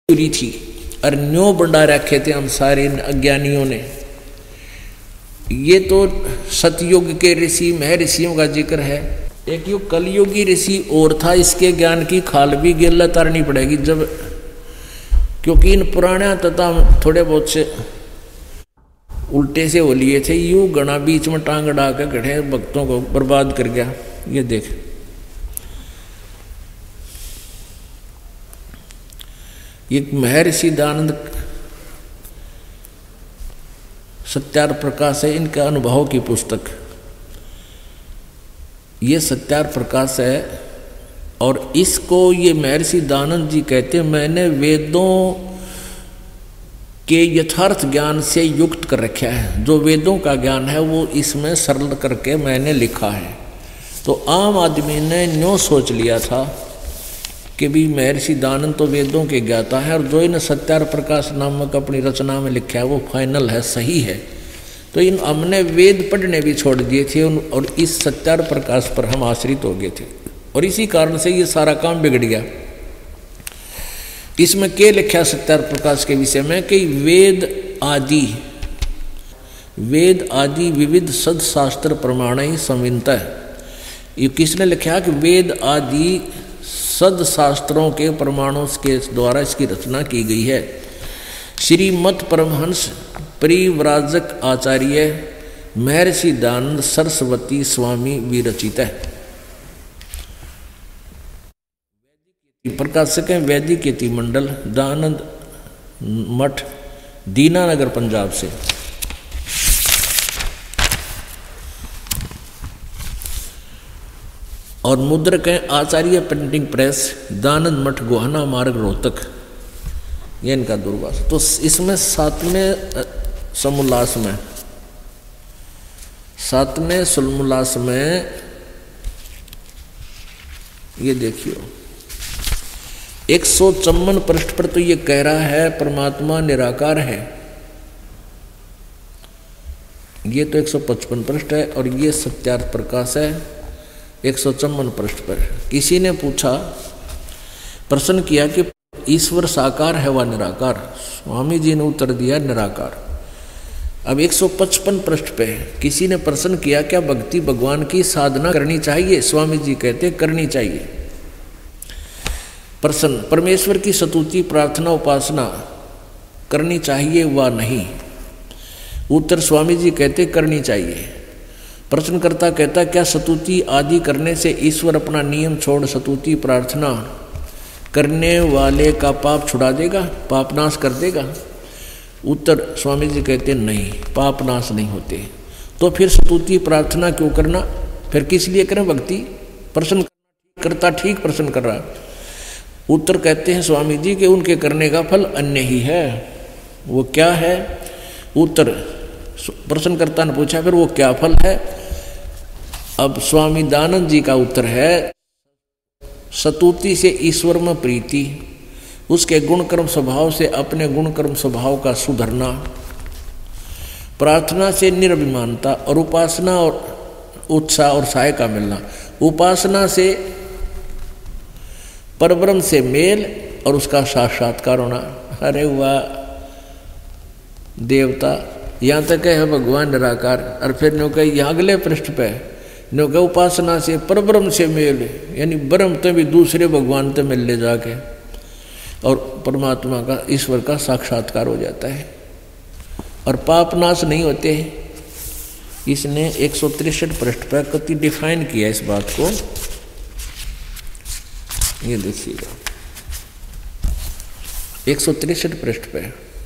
पूरी थी और न्यों बंडा रखे थे हम सारे अज्ञानियों ने। ये तो सतयुग के ऋषि महर्षियों का जिक्र है। एक युग कलयुगी ऋषि और था, इसके ज्ञान की खाल भी गिल्ला तारनी पड़ेगी जब, क्योंकि इन पुराने तथा थोड़े बहुत से उल्टे से हो लिए थे। यूं गणा बीच में टांग अड़ा के गढ़े भक्तों को बर्बाद कर गया। ये देख, ये महर्षि दयानंद सत्यार प्रकाश है, इनका अनुभव की पुस्तक। ये सत्यार प्रकाश है और इसको ये महर्षि दयानंद जी कहते हैं, मैंने वेदों के यथार्थ ज्ञान से युक्त कर रखा है। जो वेदों का ज्ञान है वो इसमें सरल करके मैंने लिखा है। तो आम आदमी ने न्यों सोच लिया था कि भी महर्षि दयानंद तो वेदों के ज्ञाता है और जो इन सत्यार प्रकाश नामक अपनी रचना में लिखा है वो फाइनल है, सही है। तो इन हमने वेद पढ़ने भी छोड़ दिए थे और इस सत्यार प्रकाश पर हम आश्रित हो गए थे और इसी कारण से ये सारा काम बिगड़ गया। इसमें क्या लिखा सत्यार प्रकाश के विषय में कि वेद आदि विविध सदशास्त्र प्रमाण ही संविनता है। ये किसने लिखा कि वेद आदि सदशास्त्रों के प्रमाणों के द्वारा इसकी रचना की गई है। श्रीमद परमहंस परिव्राजक आचार्य महर्षि दयानंद सरस्वती स्वामी विरचित है। प्रकाशक हैं वैदिक यति मंडल, दयानंद मठ, दीनानगर, पंजाब से। और मुद्रक हैं आचार्य प्रिंटिंग प्रेस, दयानंद मठ, गोहाना मार्ग, रोहतक। ये इनका दूरभाष। तो इसमें सातवें सलमुलास में ये देखियो 154 पृष्ठ पर तो ये कह रहा है परमात्मा निराकार है। ये तो 155 पृष्ठ है और ये सत्यार्थ प्रकाश है 154 पृष्ठ पर। किसी ने पूछा, प्रश्न किया कि ईश्वर साकार है व निराकार? स्वामी जी ने उत्तर दिया निराकार। अब 155 पृष्ठ पे किसी ने प्रश्न किया, क्या भक्ति भगवान की साधना करनी चाहिए? स्वामी जी कहते करनी चाहिए। प्रश्न, परमेश्वर की स्तुति प्रार्थना उपासना करनी चाहिए व नहीं? उत्तर, स्वामी जी कहते करनी चाहिए। प्रश्नकर्ता कहता, क्या स्तुति आदि करने से ईश्वर अपना नियम छोड़ स्तुति प्रार्थना करने वाले का पाप छुड़ा देगा, पाप नाश कर देगा? उत्तर, स्वामी जी कहते नहीं, पाप नाश नहीं होते। तो फिर स्तुति प्रार्थना क्यों करना? फिर किस लिए करें भक्ति? प्रश्न करता ठीक प्रश्न कर रहा। उत्तर कहते हैं स्वामी जी के उनके करने का फल अन्य ही है। वो क्या है? उत्तर, प्रश्नकर्ता ने पूछा फिर वो क्या फल है? अब स्वामी दयानंद जी का उत्तर है, स्तुति से ईश्वर में प्रीति, उसके गुणकर्म स्वभाव से अपने गुणकर्म स्वभाव का सुधरना, प्रार्थना से निरभिमानता और उपासना और उत्साह और सहाय का मिलना। उपासना से परब्रह्म से मेल और उसका साक्षात्कार होना। अरे वाह देवता, यहाँ तक है भगवान निराकार। और फिर नो कहे यहाँ अगले पृष्ठ पे नो कहे उपासना से परब्रह्म से मेल, यानी ब्रह्म तो भी दूसरे भगवान तो मिल ले जाके और परमात्मा का ईश्वर का साक्षात्कार हो जाता है और पाप नाश नहीं होते। इसने 163 पृष्ठ पर कति डिफाइन किया इस बात को। ये देखिएगा 163 पृष्ठ पे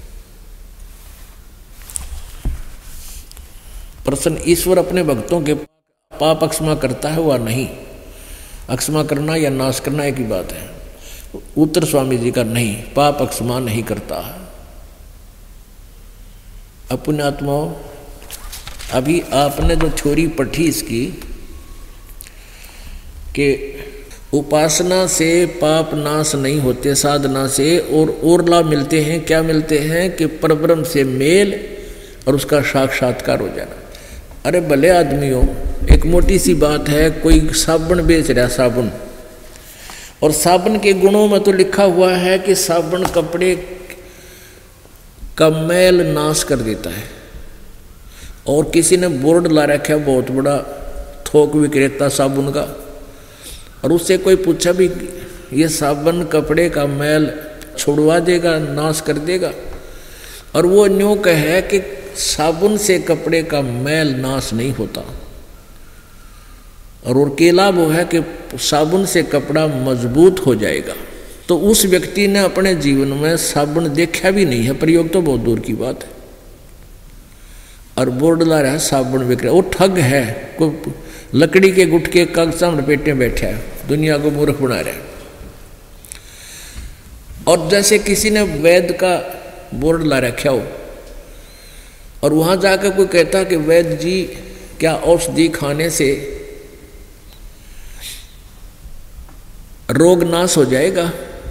प्रश्न, ईश्वर अपने भक्तों के पाप अक्षमा करता है व नहीं? अक्षमा करना या नाश करना एक ही बात है। उत्तर स्वामी जी का नहीं, पाप अक्षमा नहीं करता। अपने आत्माओं, अभी आपने जो थ्योरी पढ़ी इसकी कि उपासना से पाप नाश नहीं होते, साधना से और लाभ मिलते हैं। क्या मिलते हैं? कि परब्रह्म से मेल और उसका साक्षात्कार हो जाना। अरे भले आदमियों, एक मोटी सी बात है, कोई साबुन बेच रहा साबुन, और साबुन के गुणों में तो लिखा हुआ है कि साबुन कपड़े का मैल नाश कर देता है। और किसी ने बोर्ड ला रखा है बहुत बड़ा, थोक विक्रेता साबुन का, और उससे कोई पूछा भी ये साबुन कपड़े का मैल छुड़वा देगा, नाश कर देगा, और वो न्यों कहे कि साबुन से कपड़े का मैल नाश नहीं होता, और केला वो है कि साबुन से कपड़ा मजबूत हो जाएगा। तो उस व्यक्ति ने अपने जीवन में साबुन देखा भी नहीं है, प्रयोग तो बहुत दूर की बात है, और बोर्ड ला रहा है साबुन विक्रय। वो ठग है, कोई लकड़ी के गुटके कागजां में लपेटे बैठा है, दुनिया को मूर्ख बना रहा है। और जैसे किसी ने वैद्य का बोर्ड ला रखा हो और वहां जाकर कोई कहता कि वैद्य जी क्या औषधि खाने से रोग नाश हो जाएगा,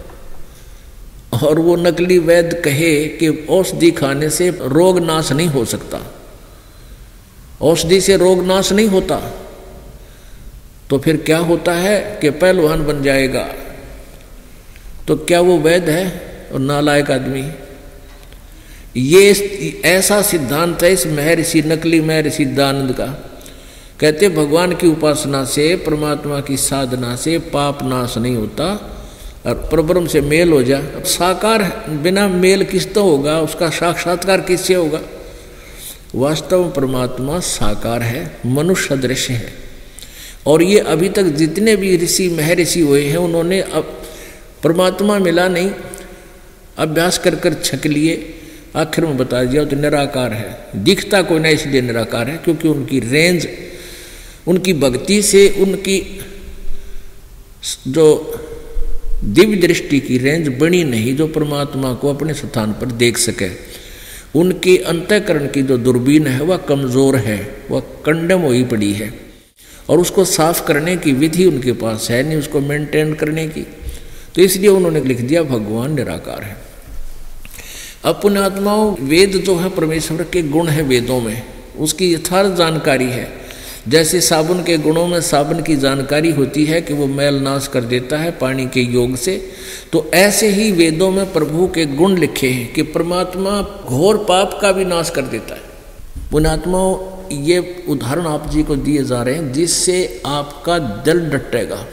और वो नकली वैद्य कहे कि औषधि खाने से रोग नाश नहीं हो सकता, औषधि से रोग नाश नहीं होता, तो फिर क्या होता है कि पहलवान बन जाएगा। तो क्या वो वैद्य है और नालायक आदमी? ये ऐसा सिद्धांत है इस महर्षि, नकली महर्षि दानंद का। कहते भगवान की उपासना से, परमात्मा की साधना से पाप नाश नहीं होता, और परब्रह्म से मेल हो जा। साकार बिना मेल किस तो होगा, उसका साक्षात्कार किससे होगा? वास्तव में परमात्मा साकार है, मनुष्य सदृश है। और ये अभी तक जितने भी ऋषि महर्षि हुए हैं उन्होंने अब परमात्मा मिला नहीं, अभ्यास कर कर छक लिए, आखिर में बता दिया तो निराकार है। दिखता कोई नहीं इसलिए निराकार है, क्योंकि उनकी रेंज, उनकी भक्ति से उनकी जो दिव्य दृष्टि की रेंज बनी नहीं, जो परमात्मा को अपने स्थान पर देख सके। उनके अंतःकरण की जो दूरबीन है वह कमज़ोर है, वह कंडम हुई पड़ी है, और उसको साफ करने की विधि उनके पास है नहीं, उसको मेंटेन करने की। तो इसलिए उन्होंने लिख दिया भगवान निराकार है। अब पुण्यात्माओं, वेद जो है परमेश्वर के गुण है, वेदों में उसकी यथार्थ जानकारी है। जैसे साबुन के गुणों में साबुन की जानकारी होती है कि वो मैल नाश कर देता है पानी के योग से, तो ऐसे ही वेदों में प्रभु के गुण लिखे हैं कि परमात्मा घोर पाप का भी नाश कर देता है। पुण्यात्माओं, ये उदाहरण आप जी को दिए जा रहे हैं जिससे आपका दिल डटेगा,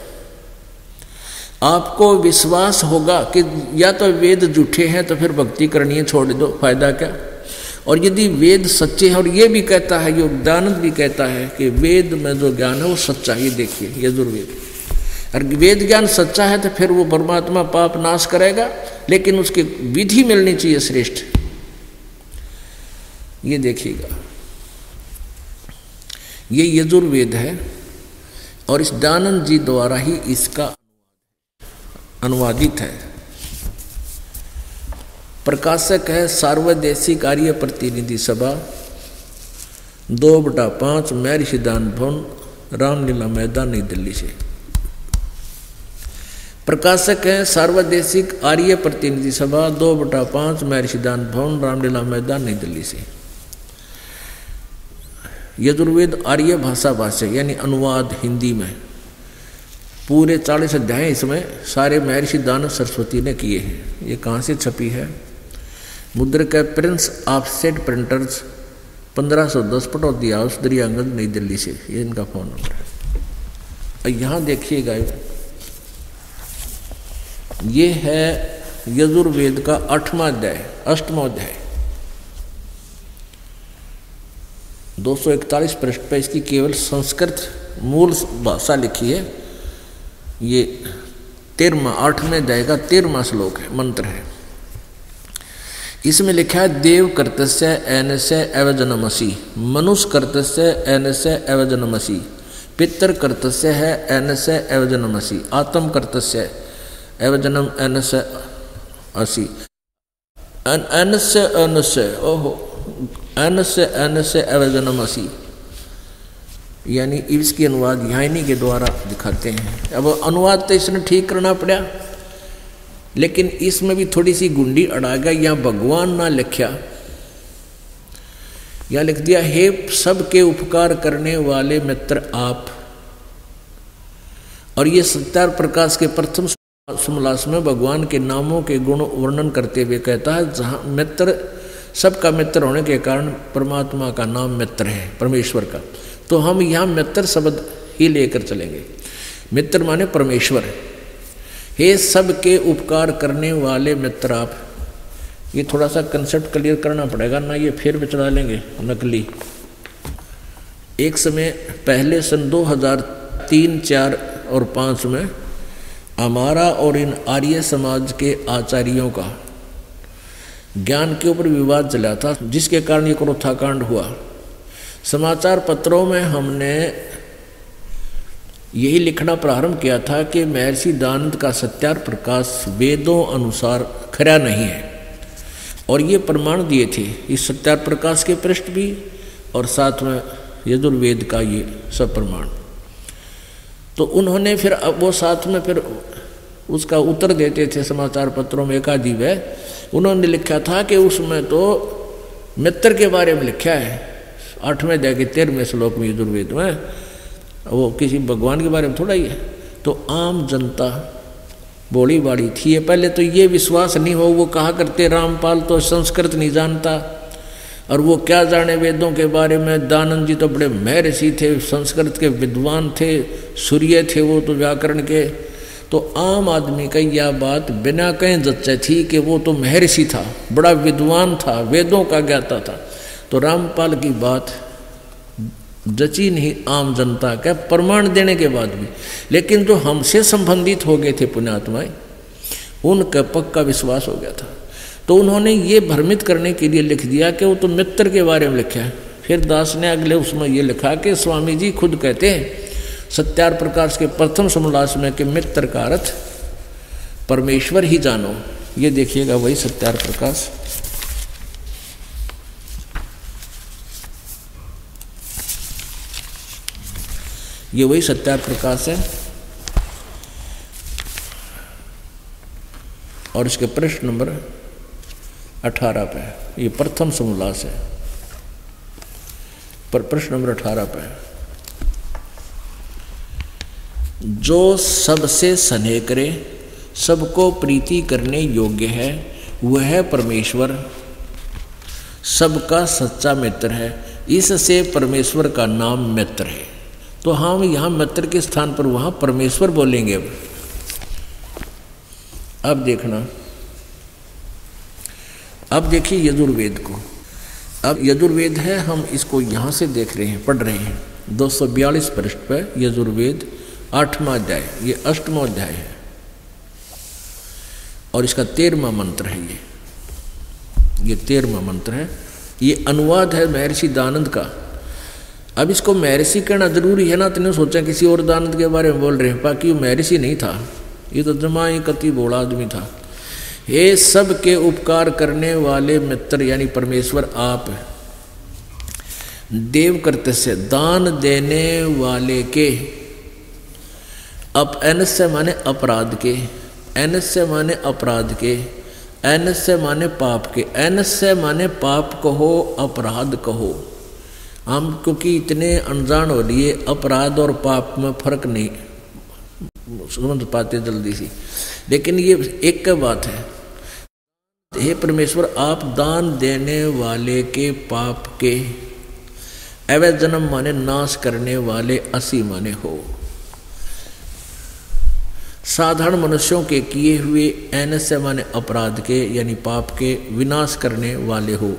आपको विश्वास होगा कि या तो वेद झूठे हैं तो फिर भक्ति करनी है, छोड़ दो, फायदा क्या। और यदि वेद सच्चे हैं, और ये भी कहता है, योगदानंद भी कहता है कि वेद में जो ज्ञान है वो सच्चा ही, देखिए यजुर्वेद, और वेद ज्ञान सच्चा है तो फिर वो परमात्मा पाप नाश करेगा, लेकिन उसकी विधि मिलनी चाहिए श्रेष्ठ। ये देखिएगा, ये यजुर्वेद है और इस दानंद जी द्वारा ही इसका अनुवादित है। प्रकाशक है सार्वदेशिक आर्य प्रतिनिधि सभा, 2/5 महर्षि दानंद भवन, रामलीला मैदान, नई दिल्ली से। प्रकाशक है सार्वदेशिक आर्य प्रतिनिधि सभा, 2/5 महर्षि दानंद भवन, रामलीला मैदान, नई दिल्ली से। यजुर्वेद आर्य भाषा भाष्य यानी अनुवाद हिंदी में, पूरे 40 अध्याय इसमें सारे महर्षि दानव सरस्वती ने किए हैं। ये कहाँ से छपी है? मुद्रक है prince offset printers, 1510 Pataudi house, Daryaganj, New Delhi से। ये इनका फ़ोन नंबर है। यहाँ देखिएगा, ये है यजुर्वेद का 8वां अध्याय, 8वां अध्याय, 241 पृष्ठ पर इसकी केवल संस्कृत मूल भाषा लिखी है। ये 13वां 8वें अध्याय का 13वां श्लोक है, मंत्र है। इसमें लिखा है देव कर्तस्य एनस्य एवजनमसि, मनुष्य कर्तस्य एनस्य एवजनमसि, पितर कर्तस्य है एनस्य एवजनमसि, आत्म कर्तस्य एवजनम एनस्य असि, एनस्य एनस्य ओहो एनस्य एनस्य एवजनमसि, यानी इसकी अनुवाद यहाँ इन्हीं के द्वारा दिखाते हैं। अब अनुवाद तो इसने ठीक करना पड़ा, लेकिन इसमें भी थोड़ी सी गुंडी अड़ा गया। यहाँ भगवान ना लिखा, यहाँ लिख दिया हे सबके उपकार करने वाले मित्र आप। और ये सत्यार प्रकाश के प्रथम समलास में भगवान के नामों के गुण वर्णन करते हुए कहता है, जहाँ मित्र सबका मित्र होने के कारण परमात्मा का नाम मित्र है, परमेश्वर का। तो हम यहाँ मित्र शब्द ही लेकर चलेंगे। मित्र माने परमेश्वर, हे सबके उपकार करने वाले मित्र आप। ये थोड़ा सा कंसेप्ट क्लियर करना पड़ेगा ना, ये फिर भी चला लेंगे नकली। एक समय पहले सन 2003, 4 और 5 में हमारा और इन आर्य समाज के आचार्यों का ज्ञान के ऊपर विवाद चला था, जिसके कारण ये क्रोधाकांड हुआ। समाचार पत्रों में हमने यही लिखना प्रारंभ किया था कि महर्षि दयानंद का सत्यार्थ प्रकाश वेदों अनुसार खरा नहीं है, और ये प्रमाण दिए थे इस सत्यार्थ प्रकाश के पृष्ठ भी, और साथ में यजुर्वेद का ये सब प्रमाण। तो उन्होंने फिर वो साथ में फिर उसका उत्तर देते थे समाचार पत्रों में। एकाधिक है, उन्होंने लिखा था कि उसमें तो मित्र के बारे में लिखा है 8वें अध्याय के 13वें श्लोक में यजुर्वेद में, वो किसी भगवान के बारे में थोड़ा ही है। तो आम जनता बोली बाड़ी थी, पहले तो ये विश्वास नहीं हो, वो कहा करते रामपाल तो संस्कृत नहीं जानता और वो क्या जाने वेदों के बारे में। दयानंद जी तो बड़े महर्षि थे, संस्कृत के विद्वान थे, सूर्य थे वो तो व्याकरण के। तो आम आदमी का यह बात बिना कहीं जच्चे थी कि वो तो महर्षि था, बड़ा विद्वान था, वेदों का ज्ञाता था। तो रामपाल की बात जची नहीं आम जनता का, प्रमाण देने के बाद भी। लेकिन जो हमसे संबंधित हो गए थे पुण्यात्माएं, उनका पक्का विश्वास हो गया था। तो उन्होंने ये भ्रमित करने के लिए लिख दिया कि वो तो मित्र के बारे में लिखा है। फिर दास ने अगले उसमें ये लिखा कि स्वामी जी खुद कहते हैं सत्यार्थ प्रकाश के प्रथम समलास में कि मित्र का अर्थ परमेश्वर ही जानो। ये देखिएगा वही सत्यार्थ प्रकाश, ये वही सत्यार्थ प्रकाश है, और इसके पृष्ठ नंबर 18 पे ये प्रथम समोल्लास है, पर पृष्ठ नंबर 18 पे, जो सबसे स्नेह करे, सबको प्रीति करने योग्य है, वह परमेश्वर सबका सच्चा मित्र है। इससे परमेश्वर का नाम मित्र है। तो हम यहाँ मित्र के स्थान पर वहाँ परमेश्वर बोलेंगे। अब देखना, अब देखिए यजुर्वेद को। अब यजुर्वेद है, हम इसको यहाँ से देख रहे हैं, पढ़ रहे हैं 242 पृष्ठ पर यजुर्वेद 8वां अध्याय, ये 8वां अध्याय है और इसका 13वां मंत्र है। ये 13वां मंत्र है। ये अनुवाद है महर्षि दयानंद का। अब इसको महर्षि कहना जरूरी है ना, तुमने सोचा किसी और दयानंद के बारे में बोल रहे हैं, बाकी वो महर्षि नहीं था, ये तो जमा ही कति बोला आदमी था। हे सब के उपकार करने वाले मित्र यानी परमेश्वर आप, देव करते से दान देने वाले के, एन से माने अपराध के, एन से माने अपराध के, एन से माने पाप के, एन से माने पाप कहो अपराध कहो। हम क्योंकि इतने अनजान हो लिए, अपराध और पाप में फर्क नहीं समझ पाते जल्दी से, लेकिन ये एक का बात है। हे परमेश्वर आप दान देने वाले के पाप के, अवैध जन्म माने नाश करने वाले, असी माने हो, साधारण मनुष्यों के किए हुए, एन से माने अपराध के यानी पाप के विनाश करने वाले हो,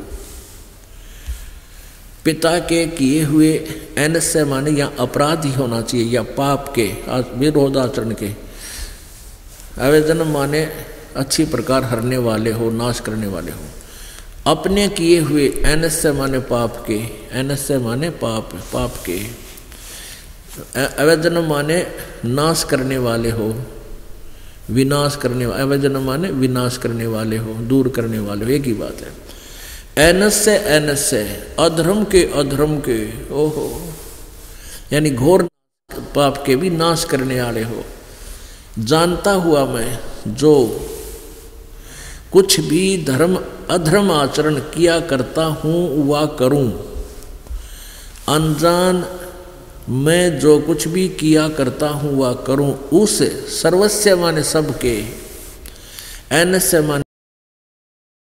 पिता के किए हुए, एन से माने या अपराध ही होना चाहिए या पाप के विरोध आचरण के, अवैध जन्म माने अच्छी प्रकार हरने वाले हो, नाश करने वाले हो, अपने किए हुए, एन से माने पाप के, एन से माने पाप, पाप के, अवैध जन्म माने नाश करने वाले हो, विनाश करने, अवैध जन्म माने विनाश करने वाले हो, दूर करने वाले हो, एक ही बात है। एन से अधर्म के, अधर्म के, ओहो यानी घोर पाप के भी नाश करने वाले हो। जानता हुआ मैं जो कुछ भी धर्म अधर्म आचरण किया करता हूँ वह करूँ, अनजान मैं जो कुछ भी किया करता हूँ वह करूँ, उस सर्वस्व माने सबके, ऐनस्य माने